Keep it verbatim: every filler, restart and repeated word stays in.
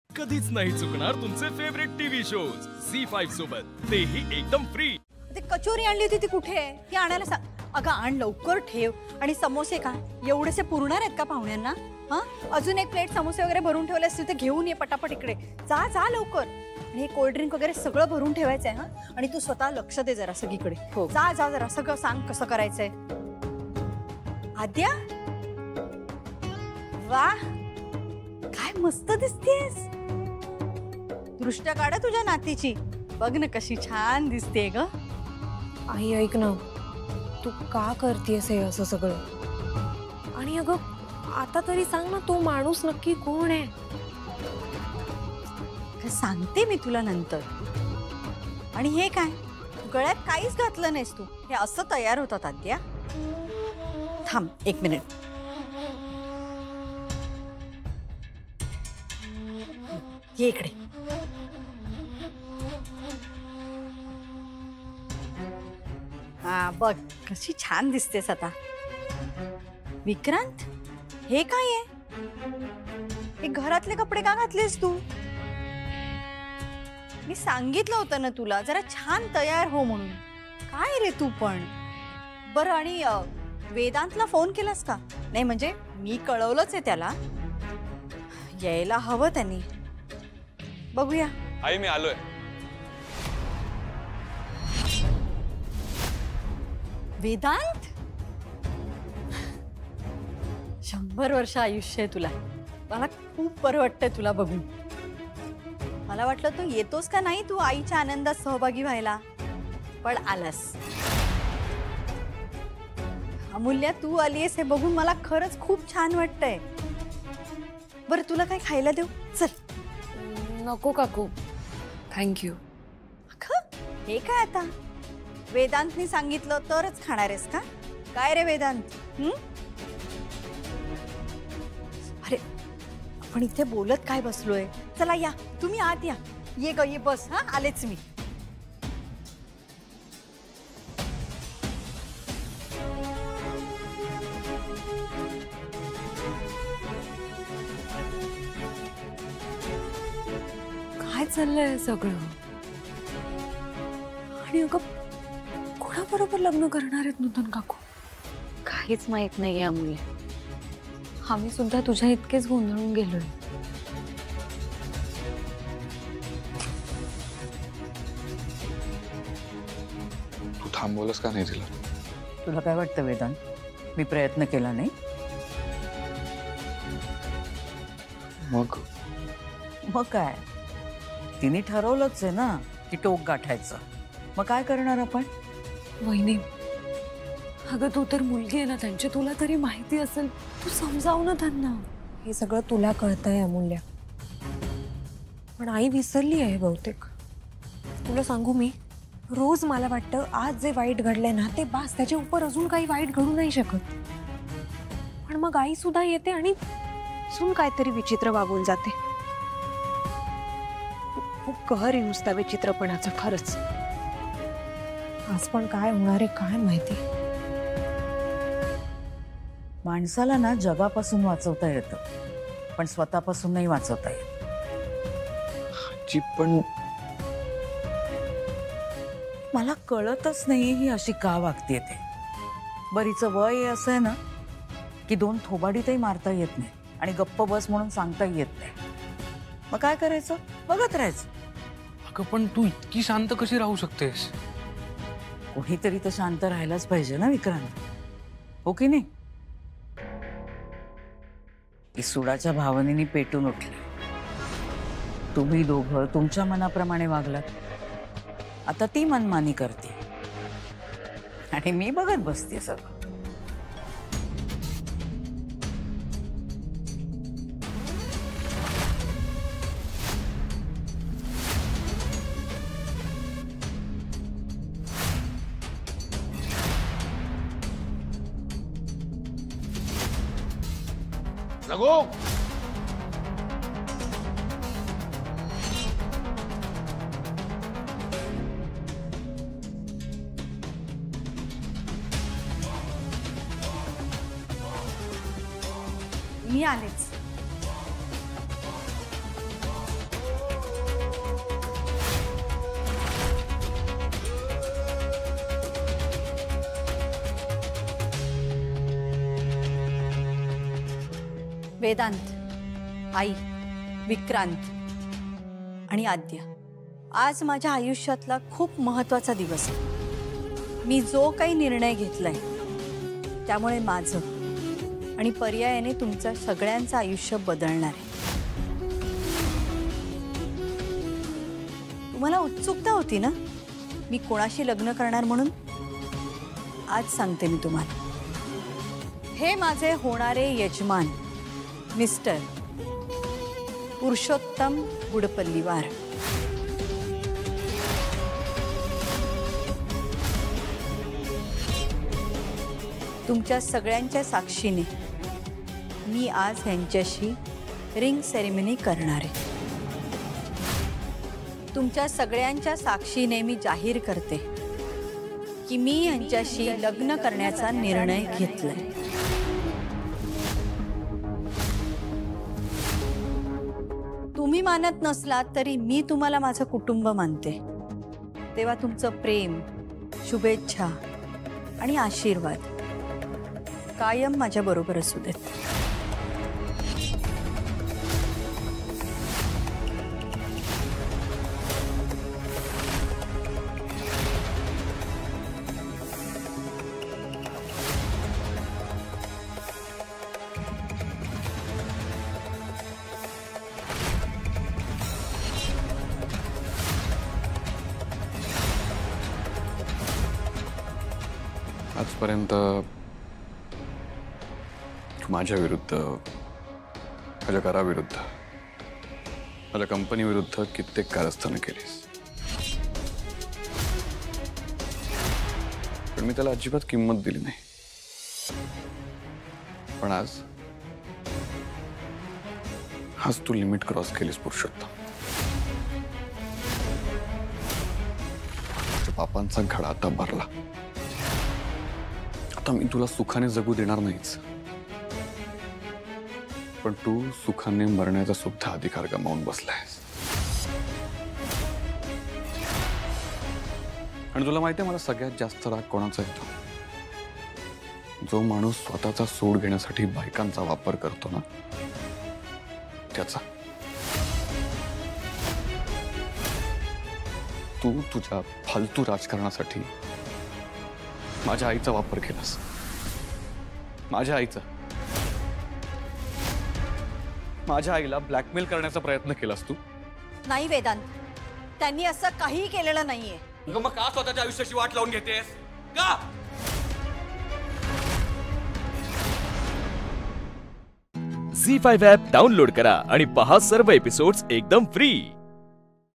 कधीच नाही चुकणार तुमचे favourite TV shows Zee five सोबत, तेही एकदम फ्री। ते कचोरी आणली होती ती कुठे आहे? ती आणायला सांग। अगं आण लवकर, ठेव। आणि समोसे का एवढेसे पुरणार आहेत का पाहुण्यांना? हां, अजून एक प्लेट समोसे वगैरे भरून ठेवले असतील तर घेऊन ये पटापट इकडे। जा जा लवकर। आणि हे कोल्ड ड्रिंक वगैरे सगळं भरून ठेवायचं आहे। हां, आणि तू स्वतः लक्ष दे जरा सगळीकडे। हो। जा जा जरा सगळं सांग कसं करायचंय। आद्या, वाह काय मस्त दिसतेस। दृष्ट्या काढा तुझ्या नातीची, बघ ना कशी छान दिसते ग। आई ऐक ना, तू का करतेस हे असं सगळं? आणि अगं आता तरी सांग ना, तो माणूस नक्की कोण आहे? सांगते मी तुला नंतर। आणि हे काय गळ्यात काहीच घातलं नाहीस तू, हे असं तयार होतात आद्या? थांब एक मिनिट। ये इकडे। हा बघ कशी छान दिसतेस आता। विक्रांत, हे काय आहे? हे घरातले कपडे का घातलेस तू? मी सांगितलं होतं ना तुला जरा छान तयार हो म्हणून। काय रे तू पण? बरं, आणि वेदांतला फोन केलास का? नाही म्हणजे मी कळवलंच आहे त्याला, यायला हवं त्यांनी। बघूया। आई मी आलोय। वेदांत, शंभर वर्ष आयुष्य आहे तुला। मला खूप बरं वाटतंय तुला बघून। मला वाटलं तू येतोस का नाही तू आईच्या आनंदात सहभागी व्हायला, पण आलास। अमूल्या, तू आलीयस हे बघून मला खरंच खूप छान वाटतंय। बरं तुला काय खायला देऊ? चल। नको काकू, थँक्यू। हे काय आता? वेदांतनी सांगितलं तरच खाणार आहेस का? काय रे वेदांत? हं? अरे आपण इथे बोलत काय बसलोय? चला या, तुम्ही आत या। ये ग ये, बस। हा आलेच मी। काय चाललंय सगळं? आणि अगं कोणाबरोबर लग्न करणार आहेत नूतन काकू? काहीच माहित नाहीये अमूल्य। आम्ही सुद्धा तुझ्या इतकेच गोंधळून गेलोय। तू थांबवलंस का नाही तिला? तुला काय वाटतं वेदांत, मी प्रयत्न केला नाही? मग मग काय, तिने ठरवलंच आहे ना की टोक गाठायचं। मग काय करणार आपण? वहिनी, अगं तू तर मुलगी आहे ना त्यांची, तुला तरी माहिती असेल, तू समजाव ना त्यांना। हे सगळं तुला कळतंय अमूल्य, पण आई विसरली आहे बहुतेक। तुला सांगू मी, रोज मला वाटतं आज जे वाईट घडलंय ना ते बास, त्याच्या उपर अजून काही वाईट घडू नाही शकत। पण मग आई सुद्धा येते आणि अजून काहीतरी विचित्र वागून जाते। खूप कहर आहे नुसता विचित्रपणाचा, खरंच। आज पण काय होणार आहे काय माहिती। माणसाला ना जगापासून वाचवता येतं, पण स्वतःपासून नाही वाचवता येत। जी पण मला कळतच नाही ही अशी का वागते ते। बरीचं वय असं आहे ना की दोन थोबाडीतही मारता येत नाही आणि गप्प बस म्हणून सांगता येत नाही। मग काय करायचं? बघत राहायचं। अगं पण तू इतकी शांत कशी राहू शकतेस? कोणीतरी तर शांत राहायलाच पाहिजे ना विक्रांत, हो की नाही? ती सुडाच्या भावनेने पेटून उठली। तुम्ही दोघं तुमच्या मनाप्रमाणे वागलात, आता ती मनमानी करते आणि मी बघत बसते सगळं। रघु, मी आलेच। वेदांत, आई, विक्रांत आणि आद्य, आज माझ्या आयुष्यातला खूप महत्वाचा दिवस आहे. मी जो काही निर्णय घेतलाय त्यामुळे माझं आणि पर्यायाने तुमचं सगळ्यांचं आयुष्य बदलणार आहे. तुम्हाला उत्सुकता होती ना मी कोणाशी लग्न करणार म्हणून? आज सांगते मी तुम्हाला. हे माझे होणारे यजमान मिस्टर पुरुषोत्तम गुडपल्लीवार. तुमच्या सगळ्यांच्या साक्षीने मी आज यांच्याशी रिंग सेरेमनी करणार आहे. तुमच्या सगळ्यांच्या साक्षीने मी जाहीर करते की मी यांच्याशी लग्न करण्याचा निर्णय घेतलाय. तुम्ही मानत नसलात तरी मी तुम्हाला माझं कुटुंब मानते. तेव्हा तुमचं प्रेम, शुभेच्छा आणि आशीर्वाद कायम माझ्या बरोबर असू देत. आजपर्यंत माझ्या विरुद्ध, माझ्या घराविरुद्ध, माझ्या कंपनी विरुद्ध कित्येक कारस्थानं केलीस, पण मी त्याला अजिबात किंमत दिली नाही. पण आज आज तू लिमिट क्रॉस केलीस पुरुषोत्तम. तुझ्या पापांचा घडा आता भरला. आता मी तुला सुखाने जगू देणार नाहीच, पण तू सुखाने मरण्याचा सुद्धा अधिकार गमावून बसलायस. आणि तुला माहिती आहे मला सगळ्यात जास्त राग कोणाचा येतो? जो माणूस स्वतःचा सूड घेण्यासाठी बायकांचा वापर करतो ना त्याचा. तू तुझ्या फालतू राजकारणासाठी माझ्या आईचा वापर केलास. माझ्या आईचा माझ्या आईला ब्लॅकमेल करण्याचा प्रयत्न केलास तू. नाही वेदांत, त्यांनी असं काहीही केलेलं नाहीये. मग का स्वतःच्या आयुष्याची वाट लावून घेतेस का? झी फाईव्ह ॲप डाउनलोड करा आणि पहा सर्व एपिसोड्स एकदम फ्री.